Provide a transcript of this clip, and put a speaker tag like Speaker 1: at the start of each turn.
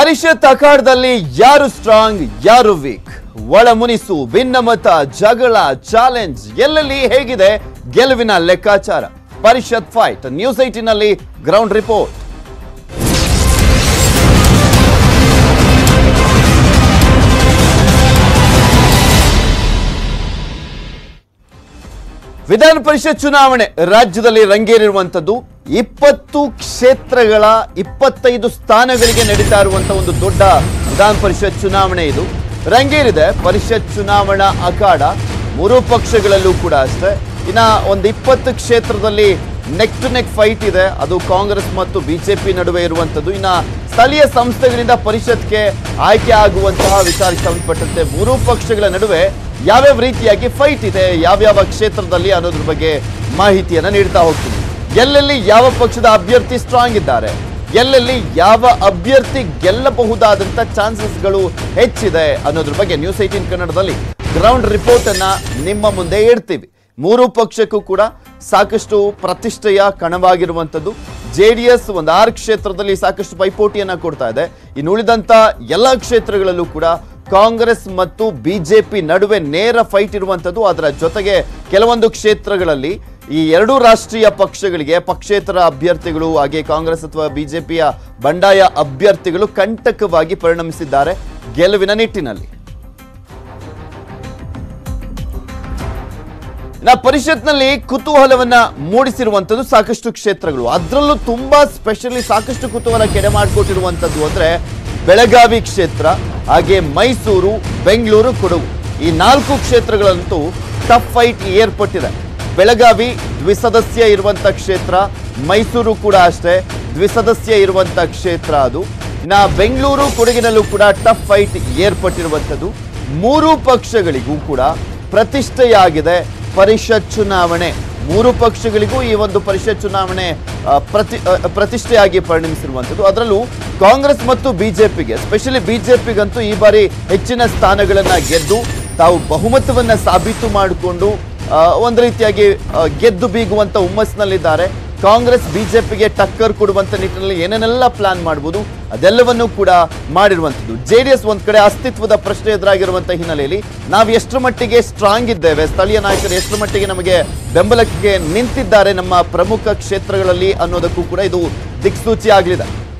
Speaker 1: ಪರಿಷತ್ ಅಖಾಡದಲ್ಲಿ ಯಾರು ಸ್ಟ್ರಾಂಗ್ ಯಾರು ವೀಕ್, ಒಳ ಮುನಿಸು, ಭಿನ್ನಮತ, ಜಗಳ, ಚಾಲೆಂಜ್ ಎಲ್ಲೆಲ್ಲಿ ಹೇಗಿದೆ ಗೆಲುವಿನ ಲೆಕ್ಕಾಚಾರ. ಪರಿಷತ್ ಫೈಟ್ ನ್ಯೂಸ್ 18 ನಲ್ಲಿ ಗ್ರೌಂಡ್ ರಿಪೋರ್ಟ್. ವಿಧಾನ ಪರಿಷತ್ ಚುನಾವಣೆ ರಾಜ್ಯದಲ್ಲಿ ರಂಗೇರಿರುವಂತದ್ದು 20 ಕ್ಷೇತ್ರಗಳ 25 ಸ್ಥಾನಗಳಿಗೆ ನಡೀತಾ ಇರುವಂತಹ ಒಂದು ದೊಡ್ಡ ವಿಧಾನ ಪರಿಷತ್ ಚುನಾವಣೆ ಇದು ರಂಗೇರಿದೆ. ಪರಿಷತ್ ಚುನಾವಣಾ ಅಖಾಡ ಮೂರು ಪಕ್ಷಗಳಲ್ಲೂ ಕೂಡ ಅಷ್ಟೇ. ಇನ್ನ ಒಂದು 20 ಕ್ಷೇತ್ರದಲ್ಲಿ ನೆಕ್ ಟು ನೆಕ್ ಫೈಟ್ ಇದೆ, ಅದು ಕಾಂಗ್ರೆಸ್ ಮತ್ತು ಬಿಜೆಪಿ ನಡುವೆ ಇರುವಂತದ್ದು. ಇನ್ನ ಸ್ಥಳೀಯ ಸಂಸ್ಥೆಗಳಿಂದ ಪರಿಷತ್ಗೆ ಆಯ್ಕೆ ಆಗುವಂತಹ ವಿಚಾರಕ್ಕೆ ಸಂಬಂಧಪಟ್ಟಂತೆ ಮೂರು ಪಕ್ಷಗಳ ನಡುವೆ ಯಾವ್ಯಾವ ರೀತಿಯಾಗಿ ಫೈಟ್ ಇದೆ, ಯಾವ್ಯಾವ ಕ್ಷೇತ್ರದಲ್ಲಿ ಅನ್ನೋದ್ರ ಬಗ್ಗೆ ಮಾಹಿತಿಯನ್ನ ನೀಡ್ತಾ ಹೋಗ್ತೀನಿ. ಎಲ್ಲೆಲ್ಲಿ ಯಾವ ಪಕ್ಷದ ಅಭ್ಯರ್ಥಿ ಸ್ಟ್ರಾಂಗ್ ಇದ್ದಾರೆ, ಎಲ್ಲೆಲ್ಲಿ ಯಾವ ಅಭ್ಯರ್ಥಿ ಗೆಲ್ಲಬಹುದಾದಂತ ಚಾನ್ಸಸ್ಗಳು ಹೆಚ್ಚಿದೆ ಅನ್ನೋದ್ರ ಬಗ್ಗೆ ನ್ಯೂಸ್ 18 ಕನ್ನಡದಲ್ಲಿ ಗ್ರೌಂಡ್ ರಿಪೋರ್ಟ್ ಅನ್ನ ನಿಮ್ಮ ಮುಂದೆ ಇಡ್ತೀವಿ. ಮೂರು ಪಕ್ಷಕ್ಕೂ ಕೂಡ ಸಾಕಷ್ಟು ಪ್ರತಿಷ್ಠೆಯ ಕಣವಾಗಿರುವಂತದ್ದು. ಜೆಡಿಎಸ್ ಒಂದು 6 ಕ್ಷೇತ್ರದಲ್ಲಿ ಸಾಕಷ್ಟು ಪೈಪೋಟಿಯನ್ನ ಕೊಡ್ತಾ ಇದೆ. ಇನ್ನು ಉಳಿದಂತ ಎಲ್ಲ ಕ್ಷೇತ್ರಗಳಲ್ಲೂ ಕೂಡ ಕಾಂಗ್ರೆಸ್ ಮತ್ತು ಬಿಜೆಪಿ ನಡುವೆ ನೇರ ಫೈಟ್ ಇರುವಂತದ್ದು. ಅದರ ಜೊತೆಗೆ ಕೆಲವೊಂದು ಕ್ಷೇತ್ರಗಳಲ್ಲಿ ಈ ಎರಡೂ ರಾಷ್ಟ್ರೀಯ ಪಕ್ಷಗಳಿಗೆ ಪಕ್ಷೇತರ ಅಭ್ಯರ್ಥಿಗಳು ಹಾಗೆ ಕಾಂಗ್ರೆಸ್ ಅಥವಾ ಬಿಜೆಪಿಯ ಬಂಡಾಯ ಅಭ್ಯರ್ಥಿಗಳು ಕಂಟಕವಾಗಿ ಪರಿಣಮಿಸಿದ್ದಾರೆ ಗೆಲುವಿನ ನಿಟ್ಟಿನಲ್ಲಿ. ಪರಿಷತ್ನಲ್ಲಿ ಕುತೂಹಲವನ್ನ ಮೂಡಿಸಿರುವಂತದ್ದು ಸಾಕಷ್ಟು ಕ್ಷೇತ್ರಗಳು. ಅದರಲ್ಲೂ ತುಂಬಾ ಸ್ಪೆಷಲಿ ಸಾಕಷ್ಟು ಕುತೂಹಲ ಕೆಡೆ ಮಾಡಿಕೊಟ್ಟಿರುವಂತದ್ದು ಅಂದ್ರೆ ಬೆಳಗಾವಿ ಕ್ಷೇತ್ರ, ಹಾಗೆ ಮೈಸೂರು, ಬೆಂಗಳೂರು, ಕೊಡಗು ಈ 4 ಕ್ಷೇತ್ರಗಳಂತೂ ಟಫ್ ಫೈಟ್ ಏರ್ಪಟ್ಟಿದೆ. ಬೆಳಗಾವಿ ದ್ವಿಸದಸ್ಯ ಇರುವಂತ ಕ್ಷೇತ್ರ, ಮೈಸೂರು ಕೂಡ ಅಷ್ಟೇ ದ್ವಿಸದಸ್ಯ ಇರುವಂತ ಕ್ಷೇತ್ರ ಅದು. ಇನ್ನ ಬೆಂಗಳೂರು, ಕೊಡಗಿನಲ್ಲೂ ಕೂಡ ಟಫ್ ಫೈಟ್ ಏರ್ಪಟ್ಟಿರುವಂತದ್ದು. ಮೂರು ಪಕ್ಷಗಳಿಗೂ ಕೂಡ ಪ್ರತಿಷ್ಠೆಯಾಗಿದೆ ಪರಿಷತ್ ಚುನಾವಣೆ. ಮೂರು ಪಕ್ಷಗಳಿಗೂ ಈ ಒಂದು ಪರಿಷತ್ ಚುನಾವಣೆ ಪ್ರತಿಷ್ಠೆಯಾಗಿ ಪರಿಣಮಿಸಿರುವಂಥದ್ದು. ಅದರಲ್ಲೂ ಕಾಂಗ್ರೆಸ್ ಮತ್ತು ಬಿಜೆಪಿಗೆ, ಸ್ಪೆಷಲಿ ಬಿಜೆಪಿಗಂತೂ ಈ ಬಾರಿ ಹೆಚ್ಚಿನ ಸ್ಥಾನಗಳನ್ನ ಗೆದ್ದು ತಾವು ಬಹುಮತವನ್ನ ಸಾಬೀತು ಮಾಡಿಕೊಂಡು ಒಂದು ರೀತಿಯಾಗಿ ಗೆದ್ದು ಬೀಗುವಂತ ಹುಮ್ಮಸ್ಸಿನಲ್ಲಿದ್ದಾರೆ. ಕಾಂಗ್ರೆಸ್ ಬಿಜೆಪಿಗೆ ಟಕ್ಕರ್ ಕೊಡುವಂತ ನಿಟ್ಟಿನಲ್ಲಿ ಏನೇನೆಲ್ಲ ಪ್ಲಾನ್ ಮಾಡಬಹುದು ಅದೆಲ್ಲವನ್ನೂ ಕೂಡ ಮಾಡಿರುವಂಥದ್ದು. ಜೆಡಿಎಸ್ ಒಂದ್ ಕಡೆ ಅಸ್ತಿತ್ವದ ಪ್ರಶ್ನೆ ಎದುರಾಗಿರುವಂತಹ ಹಿನ್ನೆಲೆಯಲ್ಲಿ ನಾವು ಎಷ್ಟರ ಮಟ್ಟಿಗೆ ಸ್ಟ್ರಾಂಗ್ ಇದ್ದೇವೆ, ಸ್ಥಳೀಯ ನಾಯಕರು ಎಷ್ಟರ ಮಟ್ಟಿಗೆ ನಮಗೆ ಬೆಂಬಲಕ್ಕೆ ನಿಂತಿದ್ದಾರೆ ನಮ್ಮ ಪ್ರಮುಖ ಕ್ಷೇತ್ರಗಳಲ್ಲಿ ಅನ್ನೋದಕ್ಕೂ ಕೂಡ ಇದು ದಿಕ್ಸೂಚಿ ಆಗಲಿದೆ.